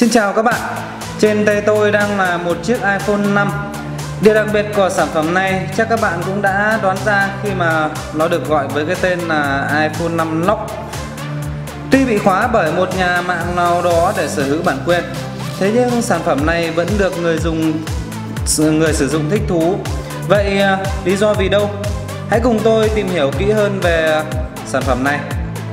Xin chào các bạn, trên tay tôi đang là một chiếc iPhone 5. Điều đặc biệt của sản phẩm này chắc các bạn cũng đã đoán ra khi mà nó được gọi với cái tên là iPhone 5 Lock. Tuy bị khóa bởi một nhà mạng nào đó để sở hữu bản quyền, thế nhưng sản phẩm này vẫn được người sử dụng thích thú. Vậy lý do vì đâu? Hãy cùng tôi tìm hiểu kỹ hơn về sản phẩm này.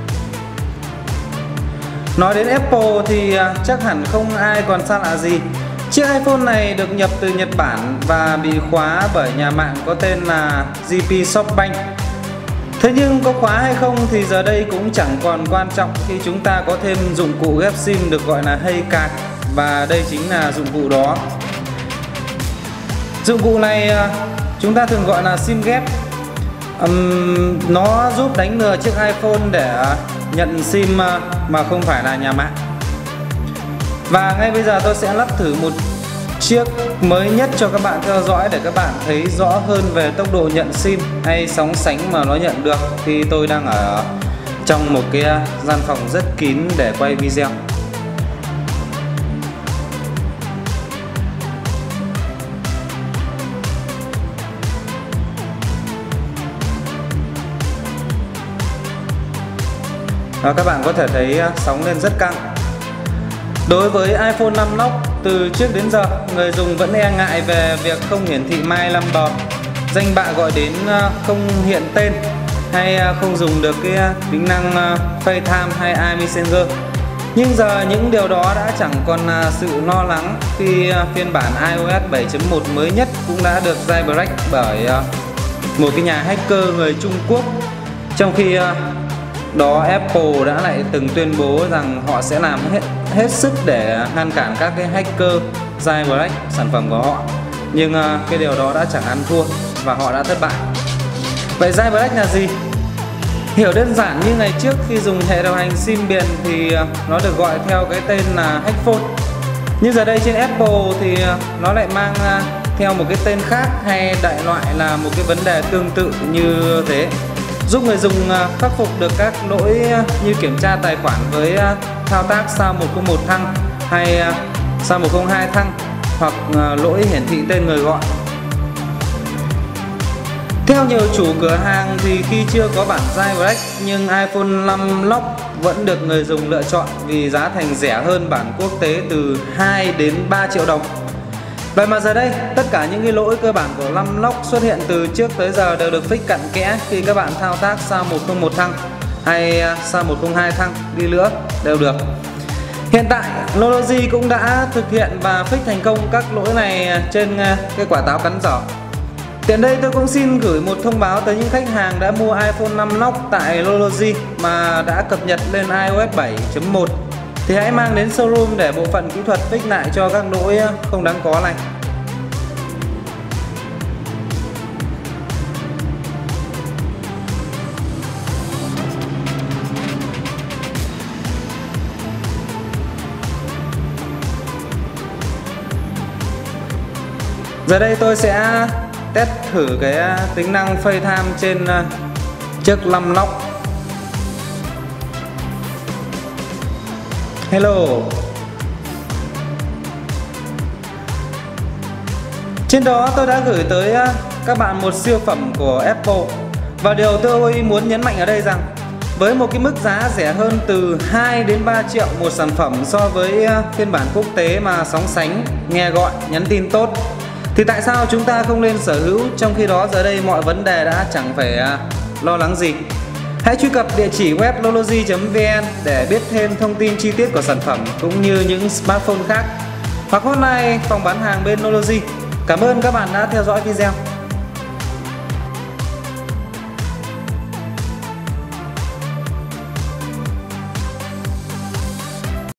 Nói đến Apple thì chắc hẳn không ai còn xa lạ gì. Chiếc iPhone này được nhập từ Nhật Bản và bị khóa bởi nhà mạng có tên là JP SoftBank. Thế nhưng có khóa hay không thì giờ đây cũng chẳng còn quan trọng khi chúng ta có thêm dụng cụ ghép SIM được gọi là HeyCard, và đây chính là dụng cụ đó. Dụng cụ này chúng ta thường gọi là SIM ghép. Nó giúp đánh lừa chiếc iPhone để nhận SIM mà không phải là nhà mạng. Và ngay bây giờ tôi sẽ lắp thử một chiếc mới nhất cho các bạn theo dõi để các bạn thấy rõ hơn về tốc độ nhận SIM hay sóng sánh mà nó nhận được khi tôi đang ở trong một cái gian phòng rất kín để quay video. Và các bạn có thể thấy sóng lên rất căng. Đối với iPhone 5 Lock, từ trước đến giờ người dùng vẫn e ngại về việc không hiển thị My Number, danh bạ gọi đến không hiện tên, hay không dùng được cái tính năng FaceTime hay iMessenger. Nhưng giờ những điều đó đã chẳng còn là sự lo lắng khi phiên bản iOS 7.1 mới nhất cũng đã được jailbreak bởi một cái nhà hacker người Trung Quốc. Trong khi đó Apple đã lại từng tuyên bố rằng họ sẽ làm hết sức để ngăn cản các cái hacker jailbreak sản phẩm của họ. Nhưng cái điều đó đã chẳng ăn thua và họ đã thất bại. Vậy jailbreak là gì? Hiểu đơn giản như ngày trước khi dùng hệ điều hành Symbian thì nó được gọi theo cái tên là hack phone. Nhưng giờ đây trên Apple thì nó lại mang theo một cái tên khác, hay đại loại là một cái vấn đề tương tự như thế, giúp người dùng khắc phục được các lỗi như kiểm tra tài khoản với thao tác sao 101 thăng hay sao 102 thăng, hoặc lỗi hiển thị tên người gọi. Theo nhiều chủ cửa hàng thì khi chưa có bản jailbreak nhưng iPhone 5 Lock vẫn được người dùng lựa chọn vì giá thành rẻ hơn bản quốc tế từ 2 đến 3 triệu đồng. Vậy mà giờ đây, tất cả những cái lỗi cơ bản của 5 Lock xuất hiện từ trước tới giờ đều được fix cặn kẽ khi các bạn thao tác sao 101 thăng hay sao 102 thăng đi nữa đều được. Hiện tại, Lology cũng đã thực hiện và fix thành công các lỗi này trên cái quả táo cắn giỏ. Tiện đây tôi cũng xin gửi một thông báo tới những khách hàng đã mua iPhone 5 Lock tại Lology mà đã cập nhật lên iOS 7.1 thì hãy mang đến showroom để bộ phận kỹ thuật fix lại cho các lỗi không đáng có này. Giờ đây tôi sẽ test thử cái tính năng FaceTime trên chiếc 5 Lock. Hello. Trên đó tôi đã gửi tới các bạn một siêu phẩm của Apple. Và điều tôi muốn nhấn mạnh ở đây rằng với một cái mức giá rẻ hơn từ 2 đến 3 triệu một sản phẩm so với phiên bản quốc tế mà sóng sánh, nghe gọi, nhắn tin tốt, thì tại sao chúng ta không lên sở hữu, trong khi đó giờ đây mọi vấn đề đã chẳng phải lo lắng gì. Hãy truy cập địa chỉ web lology.vn để biết thêm thông tin chi tiết của sản phẩm cũng như những smartphone khác, hoặc hotline phòng bán hàng bên Lology. Cảm ơn các bạn đã theo dõi video.